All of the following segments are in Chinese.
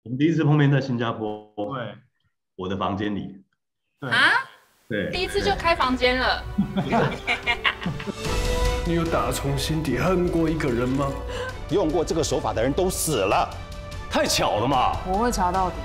我们第一次碰面在新加坡， 对我的房间里。 对， 啊，第对， 一次就开房间了。 你有打从心底恨过一个人吗？ 用过这个手法的人都死了，太巧了嘛！ 我会查到底。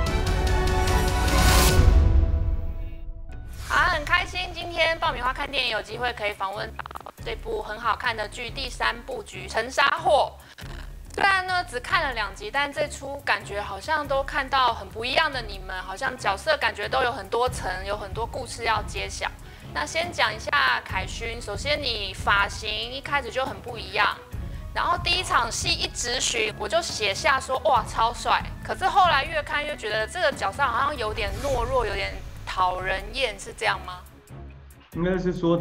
好，很开心，今天爆米花看电影有机会可以访问到这部很好看的剧第3部曲《沉沙货》。虽然呢只看了2集，但这出感觉好像都看到很不一样的你们，好像角色感觉都有很多层，有很多故事要揭晓。那先讲一下凯勋，首先你发型一开始就很不一样，然后第一场戏一直巡，我就写下说哇超帅，可是后来越看越觉得这个角色好像有点懦弱，有点讨人厌，是这样吗？ 应该是说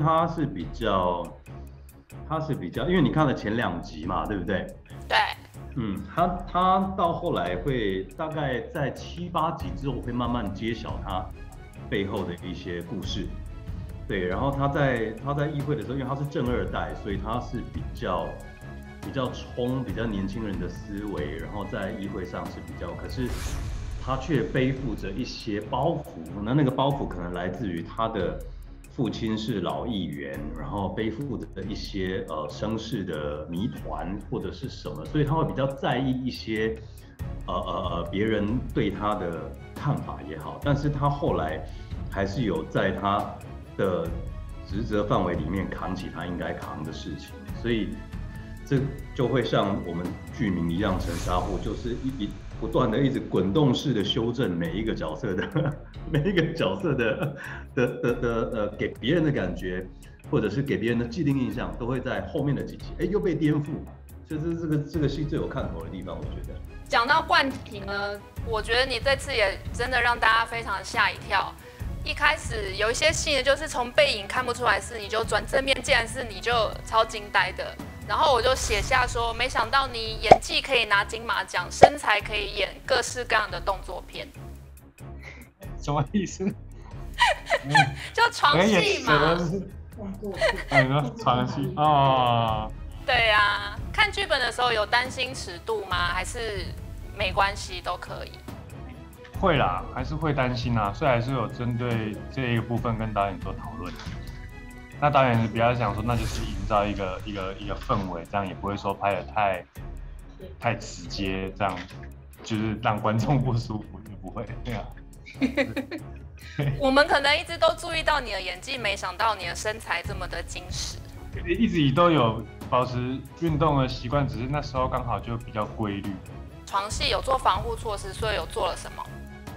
他是比较，因为你看了前2集嘛，对不对？ 对。 他到后来会大概在7、8集之后会慢慢揭晓他背后的一些故事。对，然后他在议会的时候，因为他是正2代，所以他是比较冲、比较年轻人的思维，然后在议会上是比较，可是他却背负着一些包袱，那个包袱可能来自于他的父亲是老议员，然后背负着一些声势的谜团或者是什么，所以他会比较在意一些别人对他的看法也好，但是他后来还是有在他的职责范围里面扛起他应该扛的事情，所以这就会像我们剧名一样，沉沙货就是不断的一直滚动式的修正每一个角色的给别人的感觉，或者是给别人的既定印象，都会在后面的几集又被颠覆，所以这是这个戏最有看头的地方，我觉得。 讲到冠廷呢，我觉得你这次也真的让大家非常吓一跳。一开始有一些戏呢，就是从背影看不出来是你，就转正面，竟然是你，就超惊呆的。然后我就写下说，没想到你演技可以拿金马奖，身材可以演各式各样的动作片。 什么意思？ 就床戏嘛。 床戏哦。 对啊，看剧本的时候有担心尺度吗？还是没关系都可以？ 会啦，还是会担心啊，所以还是有针对这一个部分跟导演做讨论。那导演比较想说，那就是营造一个氛围，这样也不会说拍得太直接，这样就是让观众不舒服，就不会对啊。 我们可能一直都注意到你的演技，没想到你的身材这么的精实。 一直都有保持运动的习惯，只是那时候刚好就比较规律。 床戏有做防护措施，所以有做了什么？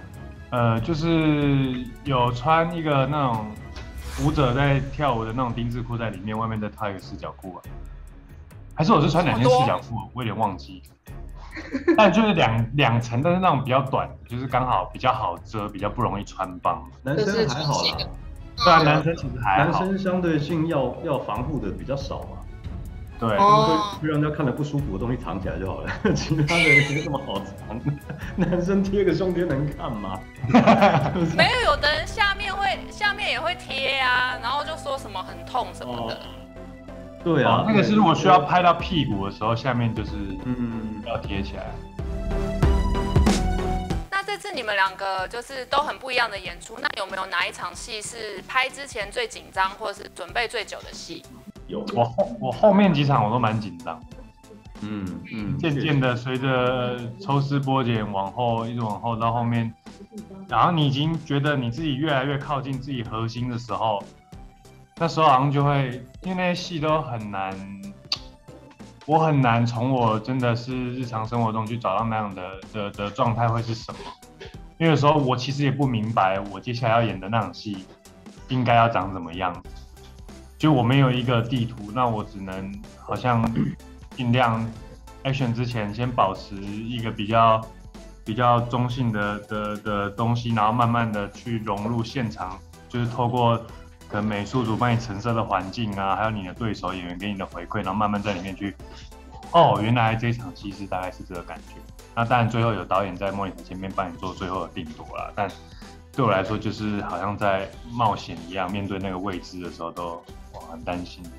就是有穿一个那种舞者在跳舞的那种丁字裤在里面，外面再套一个四角裤吧。还是我是穿2件四角裤，我有点忘记。但就是两层，但是那种比较短，就是刚好比较好遮，比较不容易穿帮。 男生还好啦， 对啊，男生其实还好。 男生相对性要防护的比较少嘛。 对， 会让人家看了不舒服的东西藏起来就好了，其他的没那么好藏。男生贴个胸贴能看吗？ 没有，有的人下面也会贴啊，然后就说什么很痛什么的。 对啊， 那个是如果需要拍到屁股的时候，下面就是要贴起来。 那这次你们2个就是都很不一样的演出，那有没有哪一场戏是拍之前最紧张，或者是准备最久的戏？ 有， 我后面几场我都蛮紧张，渐渐的随着抽丝剥茧一直往后到后面，然后你已经觉得你自己越来越靠近自己核心的时候，那时候好像就会，因为那些戏都很难，我很难从我真的是日常生活中去找到那样的状态会是什么，因为有时候我其实也不明白我接下来要演的那场戏应该要长怎么样。就我没有一个地图，那我只能好像尽量 action 之前先保持一个比较中性的东西，然后慢慢的去融入现场，就是透过可能美术组帮你陈设的环境啊，还有你的对手演员给你的回馈，然后慢慢在里面去，原来这场戏是大概是这个感觉。那当然最后有导演在 monitor 前面帮你做最后的定夺啦，但对我来说就是好像在冒险一样，面对那个未知的时候都很担心这样。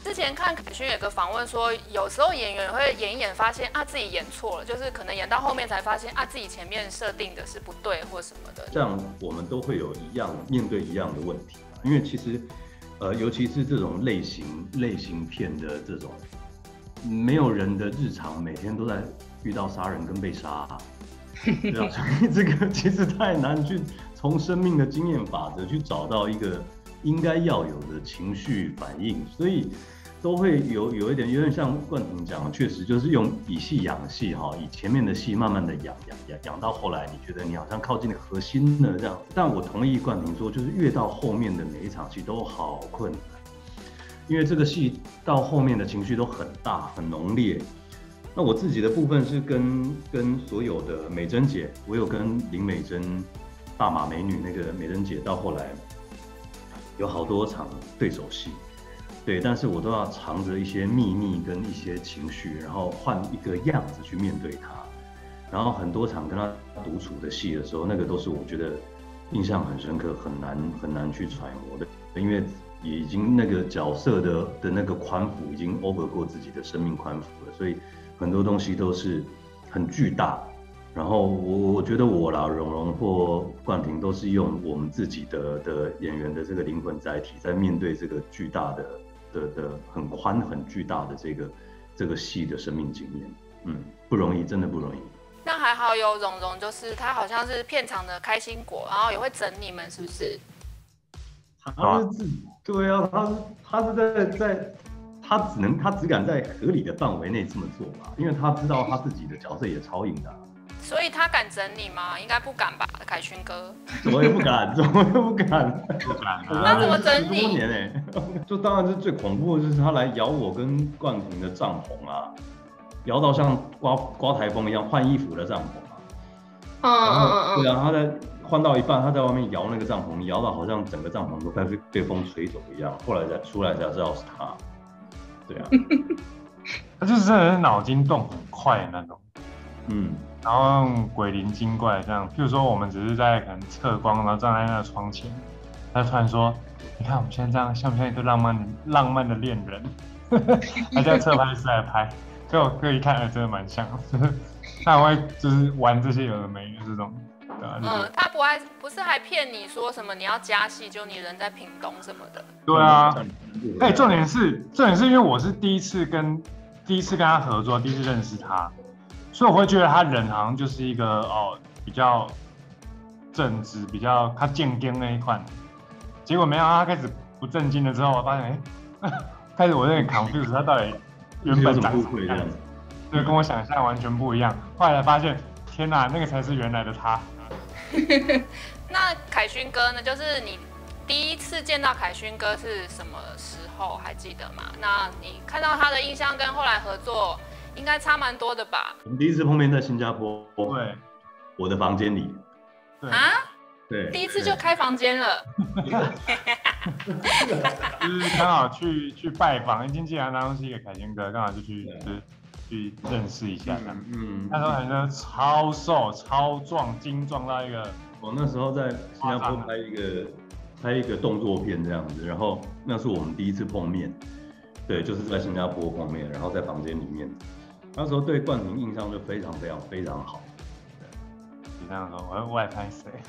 之前看凯勋有个访问说，有时候演员会演一演，发现自己演错了，就是可能演到后面才发现自己前面设定的是不对或什么的。 这样我们都会有面对一样的问题，因为其实尤其是这种类型片的这种，没有人的日常每天都在遇到杀人跟被杀，对啊，所以这个其实太难去从生命的经验法则去找到一个应该要有的情绪反应，所以都会有一点像冠廷讲的，确实就是用以戏养戏哈，以前面的戏慢慢的养到后来，你觉得你好像靠近核心了这样。但我同意冠廷说，就是越到后面的每一场戏都好困难，因为这个戏到后面的情绪都很大很浓烈。那我自己的部分是跟所有的美珍姐，我有跟林美珍大马美女那个美珍姐，到后来有好多场对手戏。对，但是我都要藏着一些秘密跟一些情绪，然后换一个样子去面对它。然后很多场跟他独处的戏的时候，那个都是我觉得印象很深刻，很难去揣摩的，因为已经那个角色的那个宽幅已经 over 过自己的生命宽幅了，所以很多东西都是很巨大。然后我觉得我啦，蓉蓉或冠廷都是用我们自己的演员的这个灵魂载体，在面对这个巨大的很宽很巨大的这个戏的生命经验，不容易，真的不容易。 那还好有蓉蓉，就是他好像是片场的开心果，然后也会整你们，是不是？ 他是对啊，他是在他只敢在合理的范围内这么做吧，因为他知道他自己的角色也超硬的。 所以他敢整你吗？应该不敢吧，凯勋哥。 怎么也不敢，怎么也不敢。 那怎么整你？10多年哎，就当然是最恐怖的就是他来摇我跟冠廷的帐篷啊，摇到像刮台风一样换衣服的帐篷啊。对啊，他在换到一半，他在外面摇那个帐篷，摇到好像整个帐篷都快被风吹走一样。后来才出来才知道是他。对啊， 他就是真的是脑筋动很快的那种。然后用鬼灵精怪这样，譬如说我们只是在可能测光，然后站在那个窗前，他突然说：“你看我们现在这样像不像一对浪漫的恋人？”还在侧拍师来拍，所以我可以看，真的蛮像。他会就是玩这些有的没的这种，对啊。 他不是还骗你说什么你要加戏，就你人在屏东什么的。 对啊，重点是因为我是第一次跟他合作，第一次认识他。所以我会觉得他人好像就是一个比较正直，比较他健康那一块。结果没想到他开始不正经了之后，我发现开始我有点 confused， 他到底原本长什么样子？对，跟我想象完全不一样。后来发现，天哪，那个才是原来的他。 那凯勋哥呢？就是你第一次见到凯勋哥是什么时候？还记得吗？那你看到他的印象跟后来合作？应该差蛮多的吧？ 我们第一次碰面在新加坡， 对， 我的房间里。 啊？ 对， 第一次就开房间了。 就是刚好去拜访，经纪人拿东西给凯勋哥，刚好就去认识一下。那时候凯勋超瘦、超壮、精壮到一个。 我那时候在新加坡拍一个动作片这样子，然后那是我们第一次碰面。对，就是在新加坡碰面，然后在房间里面。那时候对冠廷印象就非常好。 你这样说，我也拍谁？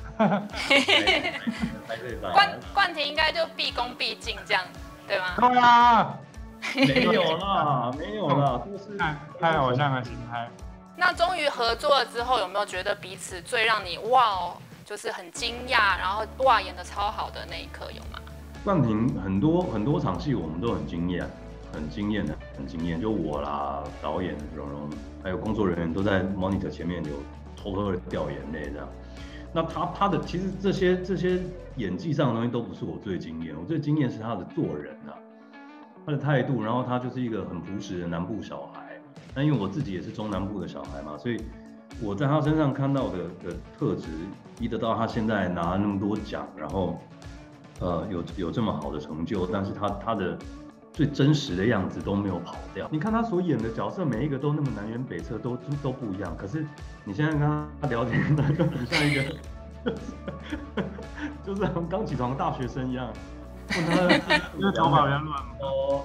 冠廷应该就毕恭毕敬这样，对吗？ 对啊， 没有啦，都是看偶像的心态。 那终于合作了之后，有没有觉得彼此最让你就是很惊讶，然后演得超好的那一刻有吗？ 冠廷很多场戏我们都很惊艳。就我啦，导演蓉蓉，还有工作人员都在 monitor 前面有偷偷的掉眼泪这样。那他的其实这些演技上的东西都不是我最惊艳，我最惊艳是他的做人啊，他的态度，然后他就是一个很朴实的南部小孩。那因为我自己也是中南部的小孩嘛，所以我在他身上看到的特质，一得到他现在拿了那么多奖，然后有这么好的成就，但是他的最真实的样子都没有跑掉。你看他所演的角色，每一个都那么南辕北辙，都不一样。可是你现在跟他聊天，他就很像一个，就是刚起床的大学生一样。 就是头发比较乱嘛。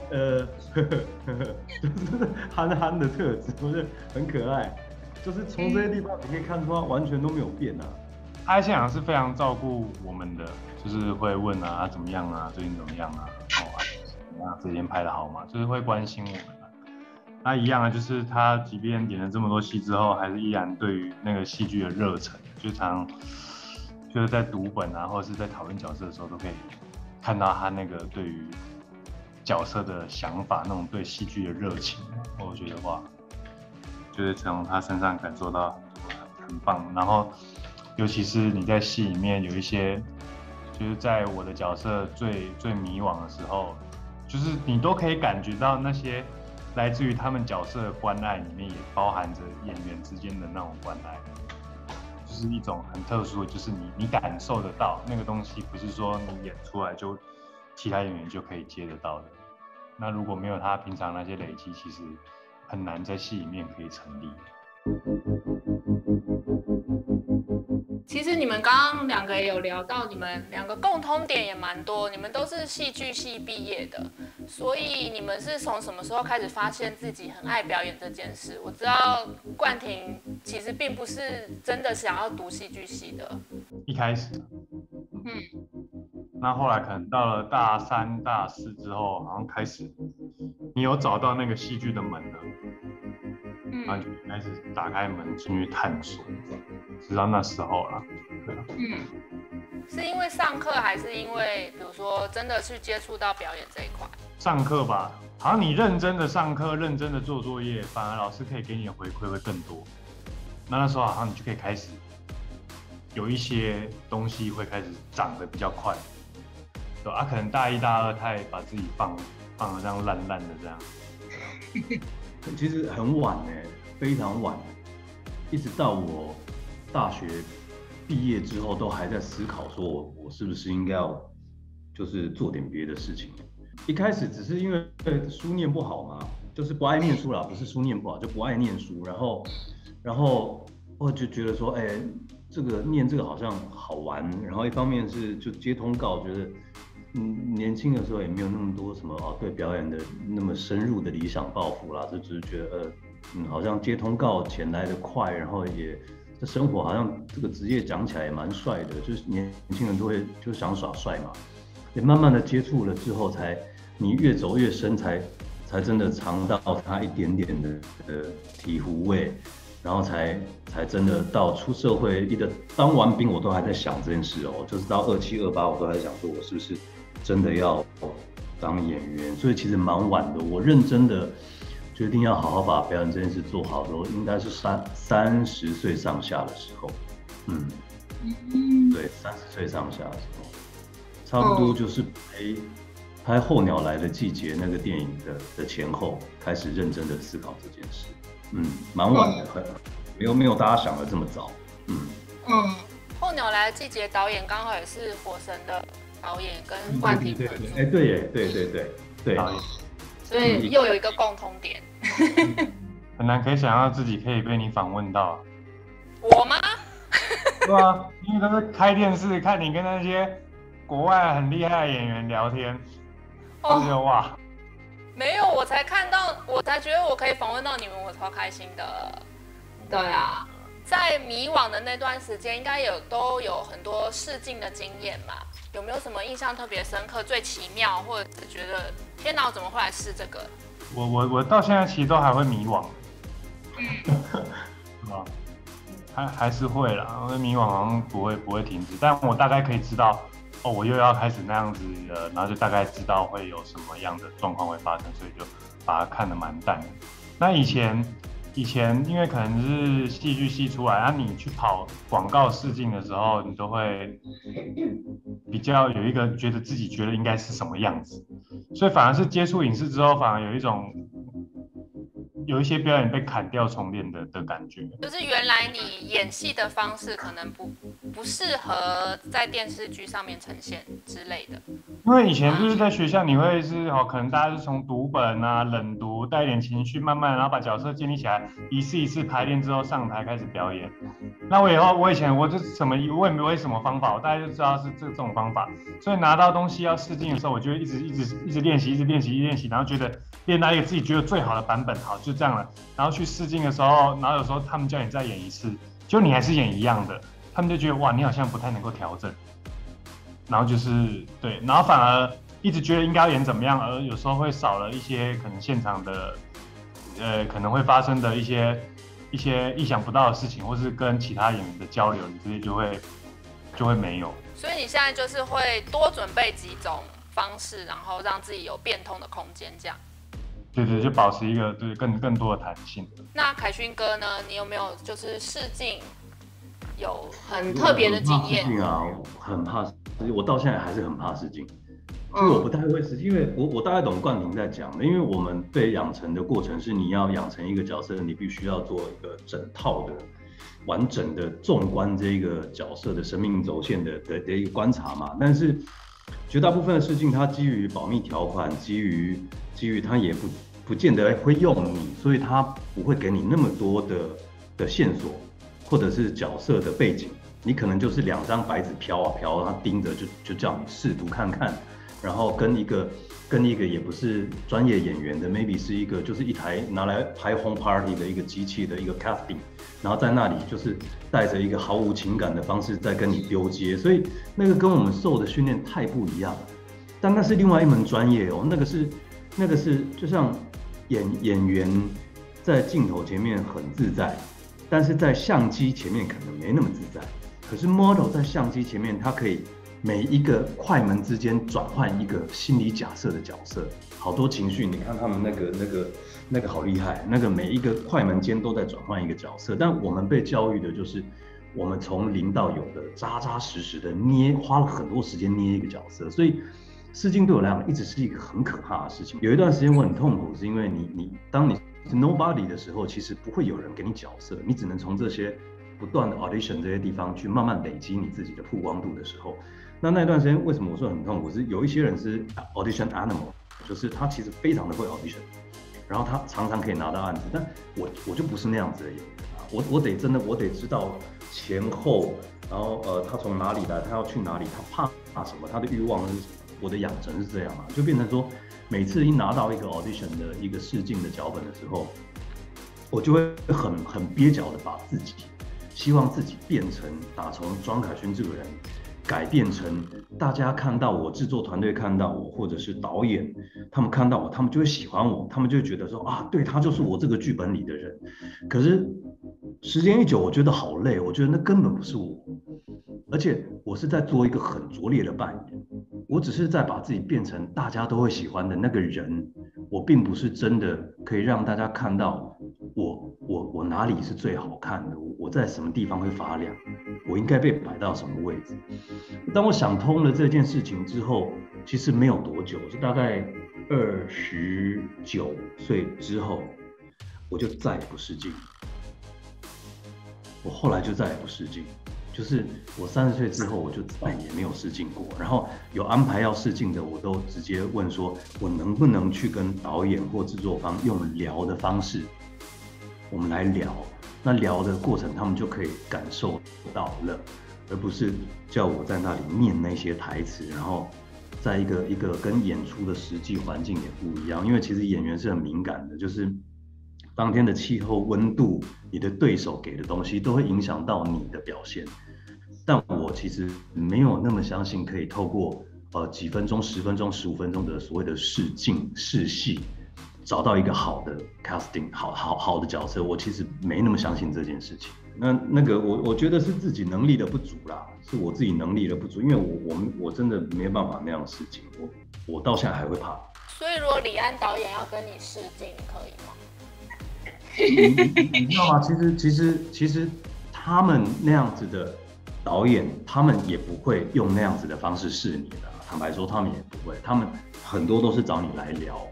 就是憨的特质，我觉得很可爱。就是从这些地方你可以看出他完全都没有变啊。 他在现场是非常照顾我们的，就是会问啊怎么样啊，最近怎么样啊，这天拍的好吗？就是会关心我们啊。那一样啊，就是他即便演了这么多戏之后，还是依然对于那个戏剧的热忱，就常就是在读本啊，或者是在讨论角色的时候，都可以看到他那个对于角色的想法，那种对戏剧的热情。我觉得哇，就是从他身上感受到很棒。然后，尤其是你在戏里面有一些，就是在我的角色最迷惘的时候，就是你都可以感觉到那些来自于他们角色的关爱里面，也包含着演员之间的那种关爱，就是一种很特殊的，就是你感受得到那个东西，不是说你演出来就其他演员就可以接得到的。那如果没有他平常那些累积，其实很难在戏里面可以成立。 其实你们刚刚两个也有聊到，你们两个共通点也蛮多，你们都是戏剧系毕业的，所以你们是从什么时候开始发现自己很爱表演这件事？我知道冠廷其实并不是真的想要读戏剧系的， 一开始，那后来可能到了大3、大4之后，好像开始你有找到那个戏剧的门了，然后就开始打开门进去探索，直到那时候啦。对啊。 是因为上课还是因为比如说真的去接触到表演这一块？ 上课吧，好像你认真的上课，认真的做作业，反而老师可以给你的回馈会更多。那时候好像你就可以开始有一些东西会开始长得比较快。对啊，可能大1、大2太把自己放得这样烂的这样。 其实很晚非常晚，一直到我大学毕业之后，都还在思考说我是不是应该要就是做点别的事情。一开始只是因为书念不好嘛，就是不爱念书啦，不是书念不好，就不爱念书。然后我就觉得说，这个念这个好像好玩。然后一方面是就接通告，觉得年轻的时候也没有那么多什么对表演的那么深入的理想抱负啦，就只是觉得好像接通告钱来得快，然后也这生活好像这个职业讲起来也蛮帅的，就是年轻人都会就想耍帅嘛。也慢慢的接触了之后，才你越走越深，才真的尝到它一点点的醍醐味，然后才真的到出社会，当完兵我都还在想这件事哦，就是到27、28我都还在想说，我是不是真的要当演员？所以其实蛮晚的，我认真的决定要好好把表演这件事做好的时候，应该是30岁上下的时候，对，30岁上下的时候。差不多就是拍《候鸟来的季节》那个电影的前后，开始认真的思考这件事。蛮晚的，没有大家想的这么早。 候鸟来的季节导演刚好也是《火神》的导演跟冠廷合作。 对， 所以又有一个共同点。 很难可以想象自己可以被你访问到。 我吗？ 对啊，因为都是开电视看你跟那些国外很厉害的演员聊天，我觉得哇， 没有，我才看到，我才觉得我可以访问到你们，我超开心的。对啊，在迷惘的那段时间，应该都有很多试镜的经验嘛？有没有什么印象特别深刻、最奇妙，或者是觉得天哪，我怎么会来试这个？ 我到现在其实都还会迷惘，还是会啦，因为迷惘好像不会停止，但我大概可以知道。我又要开始那样子然后就大概知道会有什么样的状况会发生，所以就把它看得蛮淡的。那以前因为可能是戏剧系出来，你去跑广告试镜的时候，你都会比较有一个觉得自己觉得应该是什么样子，所以反而是接触影视之后，反而有一些表演被砍掉重练的感觉， 就是原来你演戏的方式可能不适合在电视剧上面呈现之类的。 因为以前就是在学校，你会是可能大家是从读本啊、冷读，带一点情绪，慢慢然后把角色建立起来，一次一次排练之后上台开始表演。那我以前我就我也没有什么方法，我大概就知道是这种方法，所以拿到东西要试镜的时候，我就会一直练习，一直练习，然后觉得练到一个自己觉得最好的版本，好就这样了。然后去试镜的时候，然后有时候他们叫你再演一次，就你还是演一样的，他们就觉得哇，你好像不太能够调整。然后就是对，然后反而一直觉得应该要演怎么样，而有时候会少了一些可能现场的，可能会发生的一些意想不到的事情，或是跟其他演员的交流，你这些就会没有。 所以你现在就是会多准备几种方式，然后让自己有变通的空间，这样。 对，就保持一个对更多的弹性。 那凯勋哥呢？你有没有就是试镜有很特别的经验？ 试镜啊，很怕。我到现在还是很怕试镜，就是我不太会试镜，因为我大概懂冠廷在讲的，因为我们被养成的过程是你要养成一个角色，你必须要做一个整套的、完整的纵观这个角色的生命轴线的一个观察嘛。但是绝大部分的试镜，它基于保密条款，基于它也不见得会用你，所以它不会给你那么多的线索，或者是角色的背景。你可能就是2张白纸飘啊飘，他盯着就叫你试图看看，然后跟一个也不是专业演员的 ，maybe 是一个就是一台拿来拍 home party 的一个机器的一个 casting， 然后在那里就是带着一个毫无情感的方式在跟你丢接，所以那个跟我们受的训练太不一样了。但那是另外一门专业哦，那个是就像演员在镜头前面很自在，但是在相机前面可能没那么自在。可是 model 在相机前面，他可以每一个快门之间转换一个心理假设的角色，好多情绪。你看他们那个好厉害，那个每一个快门间都在转换一个角色。但我们被教育的就是，我们从零到有的扎扎实实的花了很多时间捏一个角色。所以试镜对我来讲一直是一个很可怕的事情。有一段时间我很痛苦，是因为当你是 nobody 的时候，其实不会有人给你角色，你只能从这些不断的 audition 这些地方去慢慢累积你自己的曝光度的时候，那段时间为什么我说很痛苦？是有一些人是 audition animal， 就是他其实非常的会 audition， 然后他常常可以拿到案子，但我就不是那样子的演员啊，我得知道前后，然后他从哪里来，他要去哪里，他怕什么，他的欲望是什么，我的养成是这样啊，就变成说每次一拿到一个 audition 的一个试镜的脚本的时候，我就会很蹩脚的把自己。希望自己变成打从庄凯勋这个人改变成大家看到我，制作团队看到我，或者是导演他们看到我，他们就会喜欢我，他们就会觉得说啊，对，他就是我这个剧本里的人。可是时间一久，我觉得好累，我觉得那根本不是我，而且我是在做一个很拙劣的扮演，我只是在把自己变成大家都会喜欢的那个人，我并不是真的可以让大家看到我哪里是最好看的，我在什么地方会发亮，我应该被摆到什么位置。当我想通了这件事情之后，其实没有多久，就大概29岁之后，我就再也不试镜。我后来就再也不试镜，就是我30岁之后，我就再也没有试镜过。然后有安排要试镜的，我都直接问说，我能不能去跟导演或制作方用聊的方式，我们来聊。那聊的过程，他们就可以感受到了，而不是叫我在那里念那些台词，然后在一个跟演出的实际环境也不一样。因为其实演员是很敏感的，就是当天的气候、温度，你的对手给的东西都会影响到你的表现。但我其实没有那么相信可以透过几分钟、10分钟、15分钟的所谓的试镜、试戏，找到一个好的 casting， 好的角色。我其实没那么相信这件事情。那个我觉得是自己能力的不足啦，是我自己能力的不足，因为我真的没有办法那样试镜，我到现在还会怕。 所以如果李安导演要跟你试镜，可以吗？ 你知道吗？其实他们那样子的导演，他们也不会用那样子的方式试你的。坦白说，他们也不会，他们很多都是找你来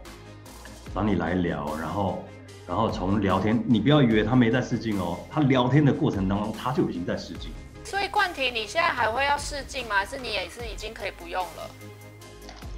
聊，然后从聊天，你不要以为他没在试镜哦，他聊天的过程当中，他就已经在试镜。 所以冠廷，你现在还会要试镜吗？还是你也是已经可以不用了？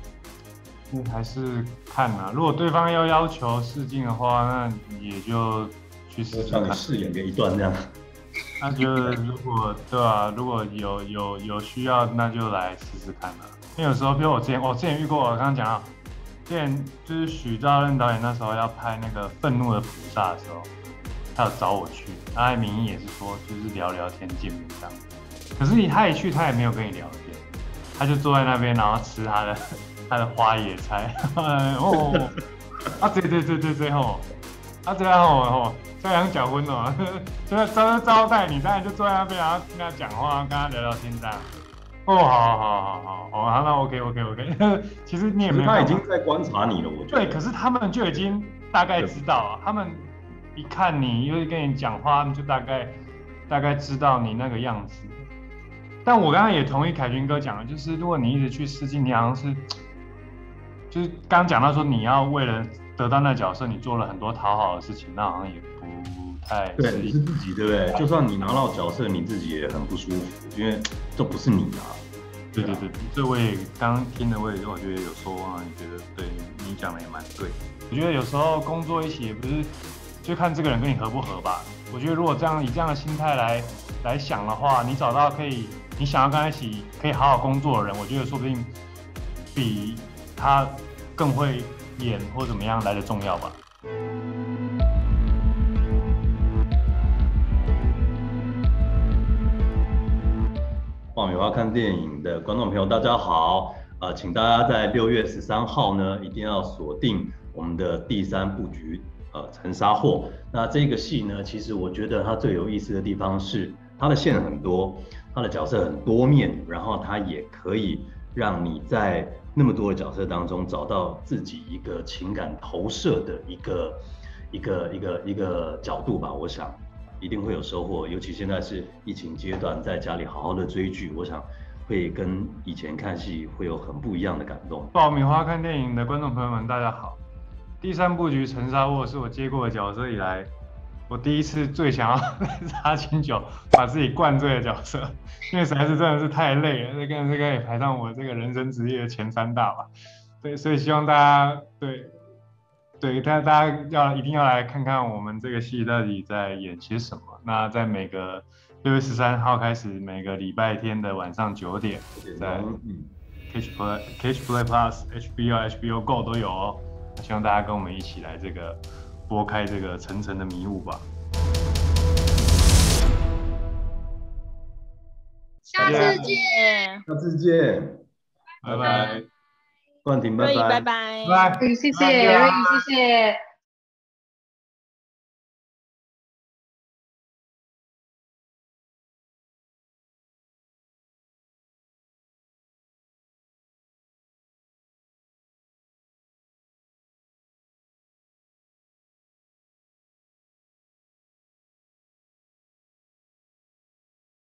还是看啊。如果对方要求试镜的话，那也就去试试看。 让你饰演个一段这样。 那就如果对啊，如果有需要，那就来试试看了。因为有时候，比如我之前遇过，我刚刚讲到，之前就是许兆任导演那时候要拍那个《愤怒的菩萨》的时候，他有找我去，他名义也是说就是聊聊天见面这样。可是他一去，他也没有跟你聊天，他就坐在那边，然后吃他的花野菜。最后，最后这样结婚哦，就是招待你，当然就坐在那边，然后跟他讲话，跟他聊聊天这样。好，那 OK。其实你也没有， 他已经在观察你了，我觉得。 对，可是他们就已经大概知道了，他们一看你，又跟你讲话，他们就大概知道你那个样子。但我刚刚也同意凯军哥讲的，就是如果你一直去试镜，你好像是，就是刚刚讲到说你要为了得到那角色，你做了很多讨好的事情，那好像也不太对，你是自己对不对？就算你拿到角色，你自己也很不舒服，因为这不是你啊。 对，这我也刚听的，我觉得有说啊，你觉得对你讲的也蛮对。我觉得有时候工作一起也不是就看这个人跟你合不合吧。我觉得如果以这样的心态来想的话，你找到你想要跟他一起可以好好工作的人，我觉得说不定比他更会演或怎么样来的重要吧。 爆米花看电影的观众朋友，大家好！请大家在6月13号呢，一定要锁定我们的第3部局《沉沙货》。那这个戏呢，其实我觉得它最有意思的地方是，它的线很多，它的角色很多面，然后它也可以让你在那么多的角色当中找到自己一个情感投射的一个角度吧，我想。一定会有收获，尤其现在是疫情阶段，在家里好好的追剧，我想会跟以前看戏会有很不一样的感动。 爆米花看电影的观众朋友们，大家好！第3部局《沉沙货》是我接过的角色以来，我第一次最想要插清酒，把自己灌醉的角色，因为实在是真的是太累了，这个也排上我这个人生职业的前3大吧。对，所以希望大家大家一定要来看看我们这个戏到底在演些什么。那在每个6月13号开始，每个礼拜天的晚上9点，在Catch Play Plus、HBO Go 都有哦。希望大家跟我们一起来这个拨开这个层层的迷雾吧。 下次见， 拜拜。冠廷，拜拜， 瑞怡，拜拜， 拜拜， 谢谢瑞怡，谢谢。